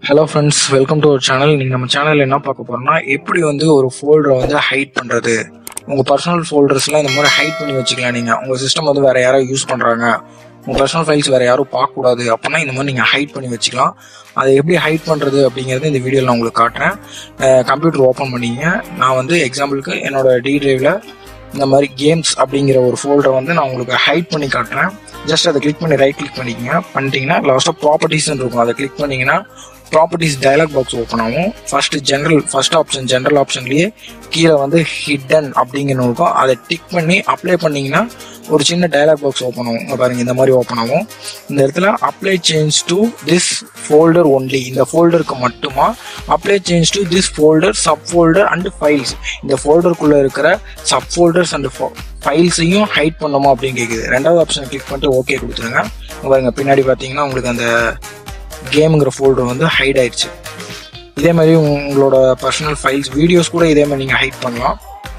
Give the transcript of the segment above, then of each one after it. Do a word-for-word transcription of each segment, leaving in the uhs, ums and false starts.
Hello friends, welcome to our channel. நீங்க நம்ம சேனல்ல என்ன பார்க்க போறோம்னா எப்படி வந்து ஒரு ஃபோல்டரை வந்து ஹைட் பண்றது. உங்க பர்சனல் ஃபோல்டர்ஸ்லாம் இந்த மாதிரி ஹைட் பண்ணி வச்சுக்கலாம். நீங்க உங்க சிஸ்டம் வந்து வேற யாரோ யூஸ் பண்றாங்க, உங்க பர்சனல் ஃபைல்ஸ் வேற யாரும் பார்க்க கூடாது அப்படின்னா இந்த மாதிரி நீங்க ஹைட் பண்ணி வச்சுக்கலாம். அதை எப்படி ஹைட் பண்றது அப்படிங்கறது இந்த வீடியோல நான் உங்களுக்கு காட்டுறேன். கம்ப்யூட்டர் ஓபன் பண்ணீங்க. நான் வந்து எக்ஸாம்பிளுக்கு என்னோட டி டிரைவ்ல இந்த மாதிரி கேம்ஸ் அப்படிங்கிற ஒரு ஃபோல்டரை வந்து நான் உங்களுக்கு ஹைட் பண்ணி காட்டுறேன். ஜஸ்ட் அதை கிளிக் பண்ணி ரைட் கிளிக் பண்ணிக்கங்க. பண்ணிட்டீங்கன்னா லாஸ்ட்டாக ப்ராப்பர்ட்டிஸ் இருக்கும். அதை கிளிக் பண்ணீங்கன்னா ப்ராப்பர்ட்டிஸ் டயலாக் பாக்ஸ் ஓப்பன் ஆகும். First general first option general ஆப்ஷன்லேயே கீழே வந்து ஹிடன் அப்படிங்கிற இருக்கும். அதை டிக் பண்ணி அப்ளை பண்ணிங்கன்னா ஒரு சின்ன டயலாக் பாக்ஸ் ஓப்பன் ஆகும். இங்கே பாருங்கள், இந்த மாதிரி ஓப்பன் ஆகும். இந்த இடத்துல apply change to this folder only, இந்த ஃபோல்டருக்கு மட்டுமா apply change to this folder sub folder and files, இந்த ஃபோல்டருக்குள்ளே இருக்கிற சப் ஃபோல்டர்ஸ் அண்ட் ஃபைல்ஸையும் ஹைட் பண்ணணுமா அப்படின்னு கேட்குது. ரெண்டாவது ஆப்ஷன் கிளிக் பண்ணிட்டு ஓகே கொடுத்துருங்க. இங்கே பாருங்கள், பின்னாடி பார்த்தீங்கன்னா உங்களுக்கு அந்த கேமுங்கிற ஃபோல்டர் வந்து ஹைட் ஆயிடுச்சு. இதே மாதிரி உங்களோட பர்சனல் ஃபைல்ஸ் வீடியோஸ் கூட இதே மாதிரி நீங்கள் ஹைட் பண்ணலாம்.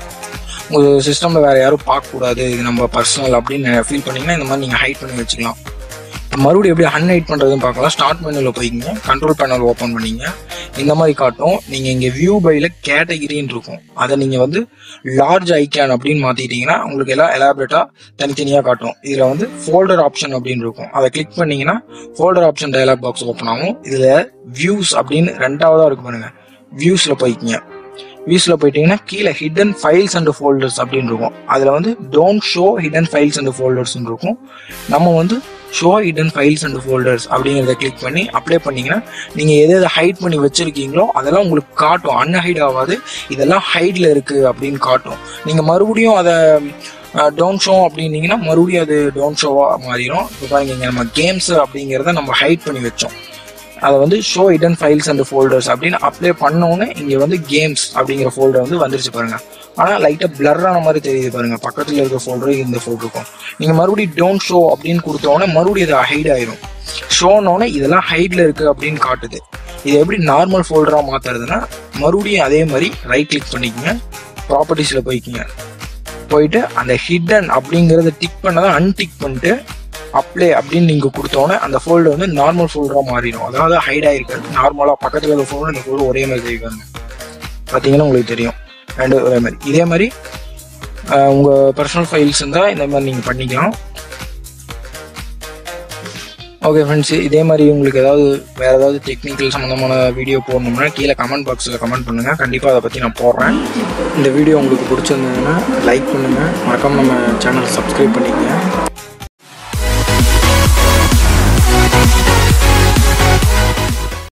உங்கள் சிஸ்டமில் வேறு யாரும் பார்க்கக்கூடாது, இது நம்ம பர்சனல் அப்படின்னு ஃபீல் பண்ணிங்கன்னா இந்த மாதிரி நீங்கள் ஹைட் பண்ணி வச்சுக்கலாம். மறுபடியும் எப்படி அன்ஹைட் பண்ணுறதுன்னு பார்க்கலாம். ஸ்டார்ட் மெனுவில் போய்க்கிங்க, கண்ட்ரோல் பேனல் ஓப்பன் பண்ணிங்க. இந்த மாதிரி காட்டும். நீங்கள் இங்கே வியூ பையில் கேட்டகிரின்னு இருக்கும். அதை நீங்கள் வந்து லார்ஜ் ஐக்கான் அப்படின்னு மாற்றிட்டீங்கன்னா உங்களுக்கு எல்லாம் எலாபரேட்டாக தனித்தனியாக காட்டும். இதில் வந்து ஃபோல்டர் ஆப்ஷன் அப்படின்னு இருக்கும். அதை கிளிக் பண்ணிங்கன்னா folder option dialog box open ஆகும். இதில் வியூஸ் அப்படின்னு ரெண்டாவதாக இருக்கு பாருங்க. வியூஸில் போய்க்கிங்க. வியூஸில் போயிட்டீங்கன்னா கீழே ஹிடன் ஃபைல்ஸ் அண்ட் ஃபோல்டர்ஸ் அப்படின்னு இருக்கும். அதில் வந்து don't show hidden files and ஃபோல்டர்ஸ்ன்னு இருக்கும். நம்ம வந்து show hidden files and folders அப்படிங்கிறத கிளிக் பண்ணி அப்ளை பண்ணிங்கன்னா நீங்கள் எதை எதை ஹைட் பண்ணி வச்சுருக்கீங்களோ அதெல்லாம் உங்களுக்கு காட்டும். அன்ஹைட் ஆகாது, இதெல்லாம் ஹைட்டில் இருக்குது அப்படின்னு காட்டும். நீங்கள் மறுபடியும் அதை டோன்ட் ஷோ அப்படின்னீங்கன்னா மறுபடியும் அது டோன்ட் ஷோவாக மாறிடும். இப்போ பாருங்க, இங்கே நம்ம கேம்ஸ் அப்படிங்கிறத நம்ம ஹைட் பண்ணி வச்சோம். அதை வந்து show hidden files and folders அப்படின்னு அப்ளை பண்ணோன்னே இங்கே வந்து கேம்ஸ் அப்படிங்கிற ஃபோல்டர் வந்து வந்துருச்சு பாருங்க. ஆனால் லைட்டாக பிளர்ரான மாதிரி தெரியுது பாருங்க. பக்கத்தில் இருக்கிற ஃபோல்டரு இந்த ஃபோல்டர் இருக்கும். நீங்கள் மறுபடியும் டோன்ட் ஷோ அப்படின்னு கொடுத்தோன்னே மறுபடியும் இது ஹைட் ஆயிரும். ஷோனோன்னே இதெல்லாம் ஹைட்ல இருக்கு அப்படின்னு காட்டுது. இது எப்படி நார்மல் ஃபோல்டராக மாற்றுறதுன்னா மறுபடியும் அதே மாதிரி ரைட் கிளிக் பண்ணிக்கங்க, ப்ராப்பர்ட்டிஸில் போய்க்கிங்க. போயிட்டு அந்த ஹிடன் அப்படிங்கிறத டிக் பண்ணதான் அன்டிக் பண்ணிட்டு அப்ளை அப்படின்னு நீங்கள் கொடுத்தோன்னே அந்த ஃபோல்டர் வந்து நார்மல் ஃபோல்டராக மாறிடும். அதாவது ஹைட் ஆகிருக்காது. நார்மலாக பக்கத்தில் இருக்கிற ஃபோல்டர் இந்த ஃபோல்டர் ஒரே மாதிரி தெரிவிக்காங்க. பார்த்தீங்கன்னா உங்களுக்கு தெரியும். ரெண்டு ஒரே மாதிரி. இதே மாதிரி உங்கள் பர்சனல் ஃபைல்ஸ் இருந்தால் இந்த மாதிரி நீங்கள் பண்ணிக்கலாம். ஓகே ஃப்ரெண்ட்ஸ், இதே மாதிரி உங்களுக்கு ஏதாவது வேறு ஏதாவது டெக்னிக்கல் சம்மந்தமான வீடியோ போடணும்னா கீழே கமெண்ட் பாக்ஸில் கமெண்ட் பண்ணுங்கள். கண்டிப்பாக அதை பற்றி நான் போடுறேன். இந்த வீடியோ உங்களுக்கு பிடிச்சிருந்ததுன்னா லைக் பண்ணுங்கள். மறக்காமல் நம்ம சேனல் சப்ஸ்கிரைப் பண்ணிக்கங்க.